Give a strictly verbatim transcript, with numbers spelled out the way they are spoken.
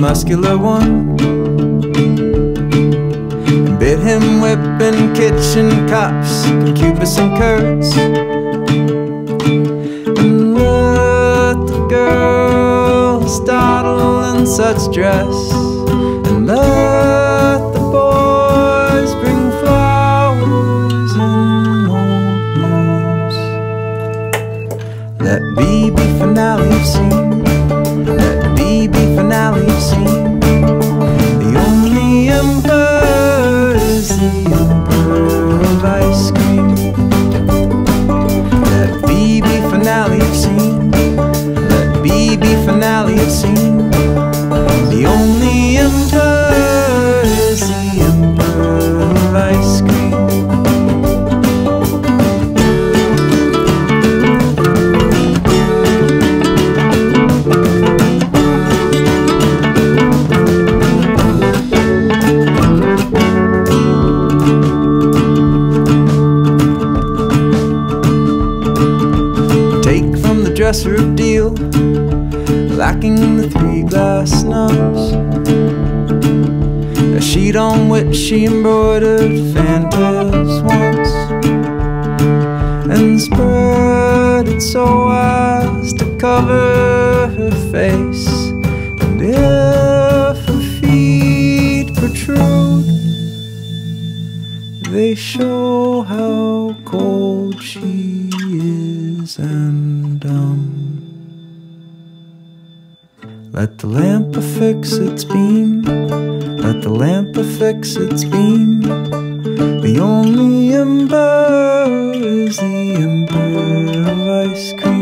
muscular one, and bid him whip in kitchen cups, concubus and curds, and let the girls dawdle in such dress, and let the boys bring flowers and old news. Let be be finale of scene, let be be finale of scene. The only emperor is the emperor of ice cream. Let be be finale of scene, let be be finale of scene. The only emperor is the emperor of ice cream. Take from the dresser of deal, lacking the three glass snubs, a sheet on which she embroidered fantails once, and spread it so as to cover her face. And if her feet protrude, they show how cold she is and dumb. Let the lamp affix its beam, let the lamp affix its beam. The only emperor is the emperor of ice cream.